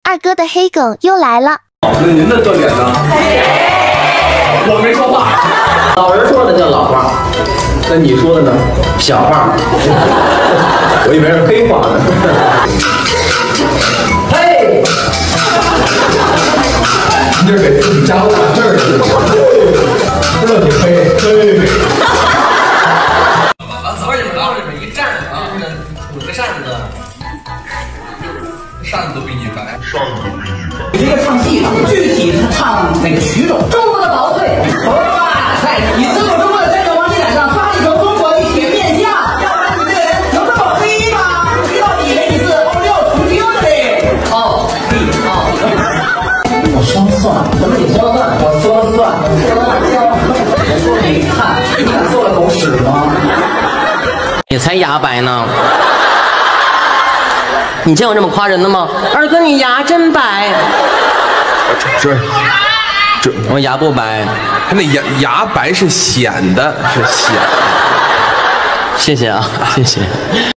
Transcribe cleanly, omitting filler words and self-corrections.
二哥的黑梗又来了。 那您的特点呢？我没说话。 老人说的叫老话，那你说的呢？小话。我以为是黑话呢。嘿， 你这给自己加大劲儿是吧？这你嘿。 早点往里面一站啊，滚个扇子，扇子都比你白， 一个唱戏的，具体是唱那个曲种。中国的宝贝，哇塞！你自古中国的山水往你脸上发一条中国的铁面相，要不然你这个人能这么黑吗？黑到以为你是欧料成精的嘞！哦，我说了算，怎么你说了算？我说了算，我说给你看，你敢做了狗屎吗？ 也才牙白呢。你见过这么夸人的吗？二哥，你牙真白。 这我牙不白， 他那牙白是显的，是显的。 谢谢啊，谢谢。